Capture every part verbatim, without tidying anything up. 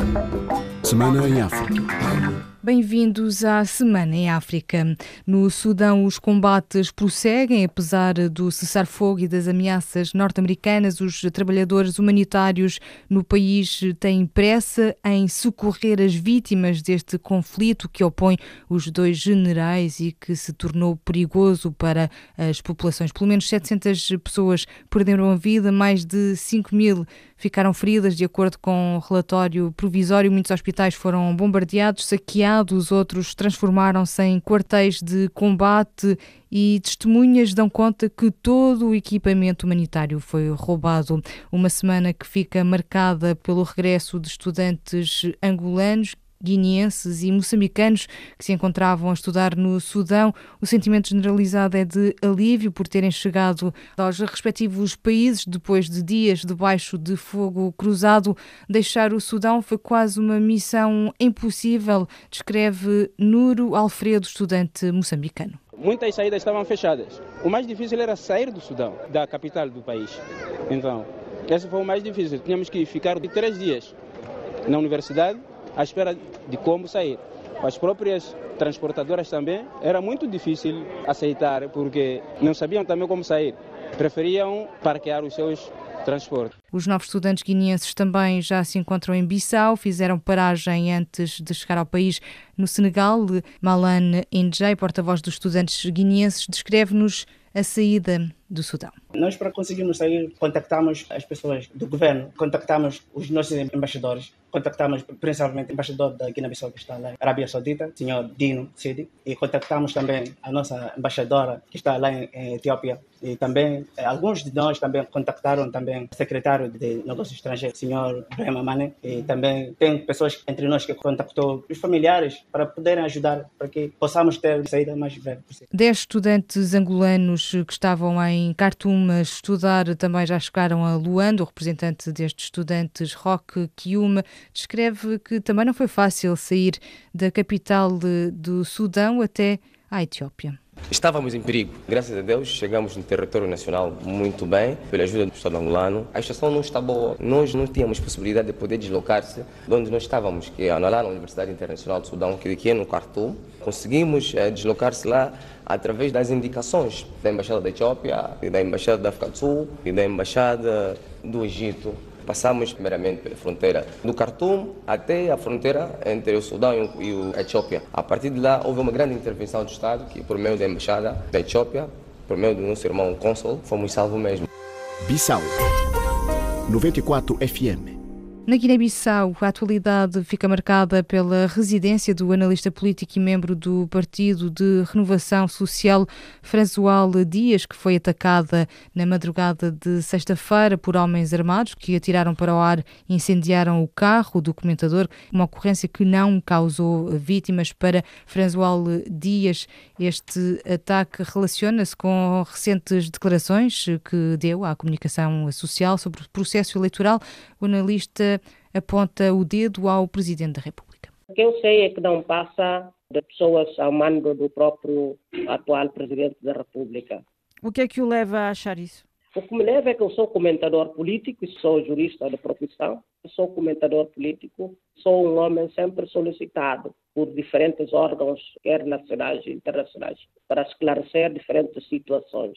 Semana em África. Bem-vindos à Semana em África. No Sudão, os combates prosseguem. Apesar do cessar-fogo e das ameaças norte-americanas, os trabalhadores humanitários no país têm pressa em socorrer as vítimas deste conflito que opõe os dois generais e que se tornou perigoso para as populações. Pelo menos setecentas pessoas perderam a vida, mais de cinco mil ficaram feridas, de acordo com um relatório provisório. Muitos hospitais foram bombardeados, saqueados, outros transformaram-se em quartéis de combate e testemunhas dão conta que todo o equipamento humanitário foi roubado. Uma semana que fica marcada pelo regresso de estudantes angolanos, guineenses e moçambicanos que se encontravam a estudar no Sudão. O sentimento generalizado é de alívio por terem chegado aos respectivos países depois de dias debaixo de fogo cruzado. Deixar o Sudão foi quase uma missão impossível, descreve Nuro Alfredo, estudante moçambicano. Muitas saídas estavam fechadas. O mais difícil era sair do Sudão, da capital do país. Então, esse foi o mais difícil. Tínhamos que ficar três dias na universidade à espera de como sair. As próprias transportadoras também era muito difícil aceitar, porque não sabiam também como sair. Preferiam parquear os seus transportes. Os novos estudantes guineenses também já se encontram em Bissau, fizeram paragem antes de chegar ao país no Senegal. Malane Ndjei, porta-voz dos estudantes guineenses, descreve-nos a saída do Sudão. Nós, para conseguirmos sair, contactamos as pessoas do governo, contactamos os nossos embaixadores, contactamos principalmente o embaixador da Guiné-Bissau que está lá na Arábia Saudita, o senhor Dino Sidi, e contactamos também a nossa embaixadora que está lá em, em Etiópia. E também, alguns de nós também contactaram também o secretário de Negócios Estrangeiros, o senhor Brahma Mane, e também tem pessoas entre nós que contactou os familiares para poderem ajudar, para que possamos ter saída mais breve possível. Dez estudantes angolanos que estavam em Khartoum a estudar também já chegaram a Luanda. O representante destes estudantes, Roque Kiume, descreve que também não foi fácil sair da capital de, do Sudão até à Etiópia. Estávamos em perigo. Graças a Deus chegamos no território nacional muito bem, pela ajuda do Estado angolano. A situação não está boa. Nós não tínhamos possibilidade de poder deslocar-se de onde nós estávamos, que é na Universidade Internacional do Sudão, que aqui é no Khartoum. Conseguimos é, deslocar-se lá através das indicações da Embaixada da Etiópia, e da Embaixada da África do Sul e da Embaixada do Egito. Passamos primeiramente pela fronteira do Khartoum até a fronteira entre o Sudão e a Etiópia. A partir de lá houve uma grande intervenção do Estado, que por meio da Embaixada da Etiópia, por meio do nosso irmão cônsul, fomos salvos mesmo. Bissau noventa e quatro F M. Na Guiné-Bissau, a atualidade fica marcada pela residência do analista político e membro do Partido de Renovação Social, François Dias, que foi atacada na madrugada de sexta-feira por homens armados que atiraram para o ar e incendiaram o carro do comentador, uma ocorrência que não causou vítimas. Para François Dias, este ataque relaciona-se com recentes declarações que deu à comunicação social sobre o processo eleitoral. O analista aponta o dedo ao Presidente da República. O que eu sei é que não passa de pessoas ao mando do próprio atual Presidente da República. O que é que o leva a achar isso? O que me leva é que eu sou comentador político e sou jurista de profissão. Eu sou comentador político, sou um homem sempre solicitado por diferentes órgãos, quer nacionais e internacionais, para esclarecer diferentes situações.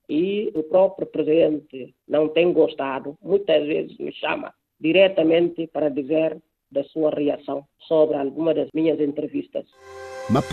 E o próprio Presidente não tem gostado, muitas vezes me chama diretamente para dizer da sua reação sobre alguma das minhas entrevistas. Maputo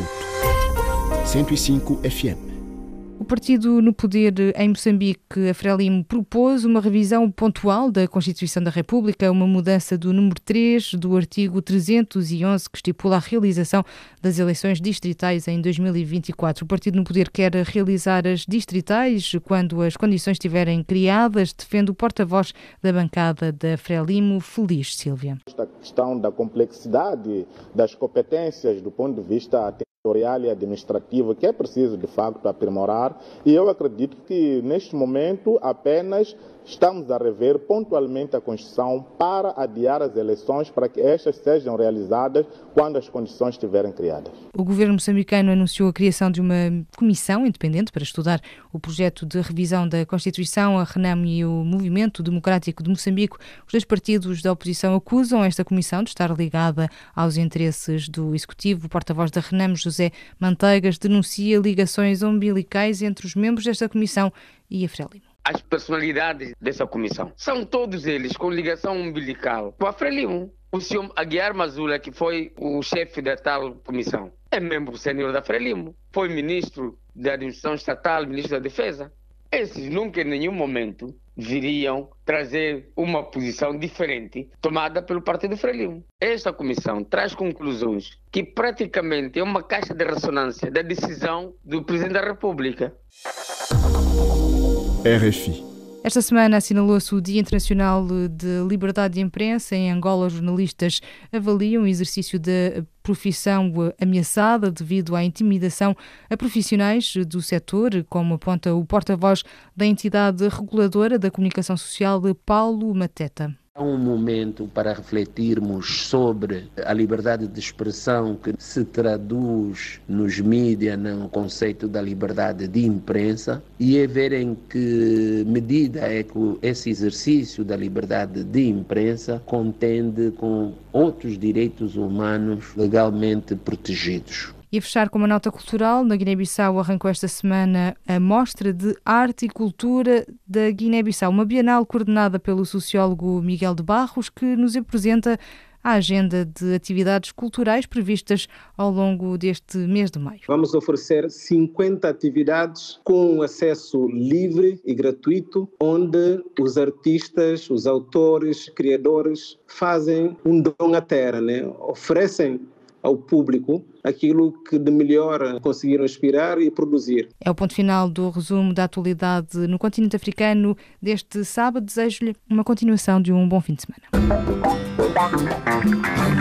cento e cinco F M. O partido no poder em Moçambique, a Frelimo, propôs uma revisão pontual da Constituição da República, uma mudança do número três do artigo trezentos e onze, que estipula a realização das eleições distritais em dois mil e vinte e quatro. O partido no poder quer realizar as distritais quando as condições estiverem criadas, defende o porta-voz da bancada da Frelimo, Feliz Silvia. Esta questão da complexidade das competências do ponto de vista territorial e administrativo, que é preciso de facto aprimorar, e eu acredito que neste momento apenas estamos a rever pontualmente a Constituição para adiar as eleições para que estas sejam realizadas quando as condições estiverem criadas. O governo moçambicano anunciou a criação de uma comissão independente para estudar o projeto de revisão da Constituição. A RENAMO e o Movimento Democrático de Moçambique, os dois partidos da oposição, acusam esta comissão de estar ligada aos interesses do Executivo. O porta-voz da RENAMO, José Manteigas, denuncia ligações umbilicais entre os membros desta comissão e a Frelimo. As personalidades dessa comissão são todos eles com ligação umbilical com a Frelimo. O senhor Aguiar Mazula, que foi o chefe da tal comissão, é membro sênior da Frelimo, foi ministro da administração estatal, ministro da defesa. Esses nunca em nenhum momento viriam trazer uma posição diferente tomada pelo partido Frelimo. Esta comissão traz conclusões que praticamente é uma caixa de ressonância da decisão do Presidente da República. R F I. Esta semana assinalou-se o Dia Internacional de Liberdade de Imprensa. Em Angola, jornalistas avaliam o exercício da profissão ameaçada devido à intimidação a profissionais do setor, como aponta o porta-voz da entidade reguladora da comunicação social, Paulo Mateta. É um momento para refletirmos sobre a liberdade de expressão que se traduz nos mídias no conceito da liberdade de imprensa e é ver em que medida é que esse exercício da liberdade de imprensa contende com outros direitos humanos legalmente protegidos. E a fechar com uma nota cultural, na Guiné-Bissau arrancou esta semana a Mostra de Arte e Cultura da Guiné-Bissau, uma bienal coordenada pelo sociólogo Miguel de Barros, que nos apresenta a agenda de atividades culturais previstas ao longo deste mês de maio. Vamos oferecer cinquenta atividades com acesso livre e gratuito, onde os artistas, os autores, criadores fazem um dom à terra, né? Oferecem ao público aquilo que de melhor conseguiram inspirar e produzir. É o ponto final do resumo da atualidade no continente africano deste sábado. Desejo-lhe uma continuação de um bom fim de semana.